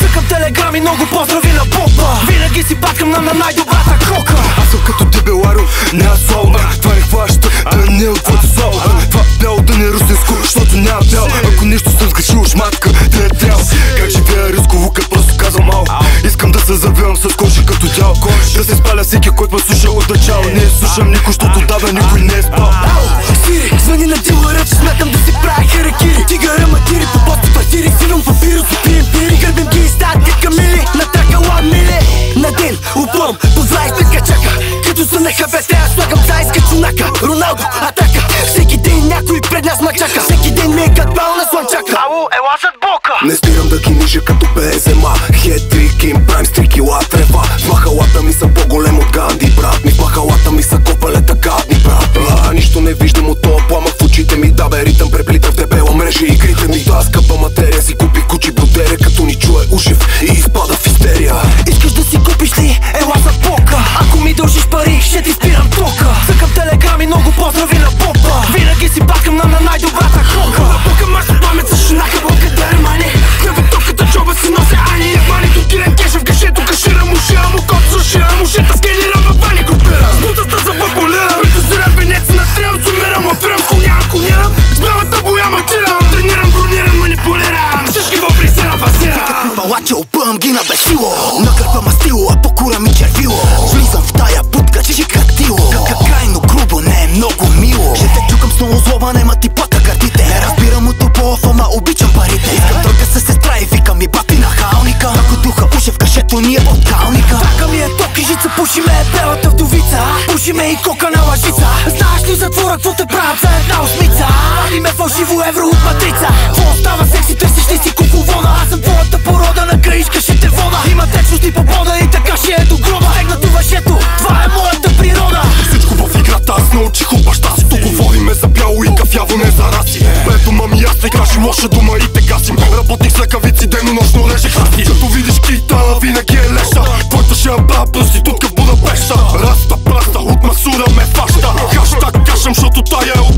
Цъкам телеграми, много поздрави на попа. Винаги си паткам на най-добрата кока. Аз съм като дебеларо, не асфалт. Това не хваща, да не е от твоето зал. Това бяло да не е русинско, защото няма бял. Ако нещо съм сгрешил, шматка, да е трял. Как живея рисково, като просто казвам мал. Искам да се завивам с кожи като дял. Да се спаля всеки, който ме слуша от начало. Не слушам никой, защото отдавна никой не е спал. Сири, звъни на дилъра, че смятам да си правя харакири. Тигъра матири, по пост квартири, филм папирус, опием пири. Гърбим ги и стат като камили, на трака лад мили. На ден, уплъм, по 25 чака. Като са на ХБТ, аз слагам зайска чунака. Роналдо, атака, всеки ден някой пред нас мачака. Всеки ден ми е катбал на слънчака. Ало, ела зад бока. Не спирам да ги нижа като Бензема. Хет-трик, им прайм, с 3 кила трева. В махалата ми са по-голем от Ганди, брат ми. В махалата ми са копалета гадни, брат. Нищо не виждам от тоя пламък в очите ми. Да бе, ритъм преплита в дебела мрежа игрите ми. Да, скъпа материя си купи кучи бродеря, като ни чуе ушев и изпада в истерия. Искаш да си купиш ли? Ела за пока. Ако ми дължиш пари, ще ти спирам тока. Цъкам телеграми, много поздрави на попа. Винаги си паткам на най-добрата кока. Бока маса памет с шунака, бока дърмани. Кръве токата чоба си нося ани. Ебани до килен кеша в гашето, кашира му, шира му, кот сушира му, шета скелирам, а бани групира. С бутата за бакулира, които зира венец на трям, сумирам, офирам, конирам. С белата боя матирам, тренирам, бронирам, манипулирам. Всички въпри се напасирам. Палача опъвам ги на бесило. Накърпа мастило, а покура ми червило. Влизам в тая путка, че крактило. Крайно грубо, не е много мило. Ще те чукам с много злоба, нема ти плака гърдите. Не разбирам от топова, ама обичам парите. Искам тройка с сестра и викам ми бати на халника. Ако духа уше в кашето ни е подкалника. Така ми е ток и жица, пуши ме е белата вдовица. Пуши ме и кока на лъжица. Знаеш ли затвора, какво те правят за една осмица? Вали ме фалшиво евро от матрица. Какво става секси, търсиш ли си кукловона? Аз съм твоята порода, на краишка ще те вода. Има течност и побода и така ще е до гроба. Стегнато въжето, това е моята природа. Всичко в играта аз научих от баща си. Тук говориме за бяло и кафяво, не за раси. Бето мами аз те кажи лоша дума и те гасим. Работих с ръкавици, денонощно режех расти. Като видиш китана, винаги е леша. Твоята шамба, проститутка в Будапеща. Раста, праста, от масура ме фаща. Хаштаг кашам, защото тая е от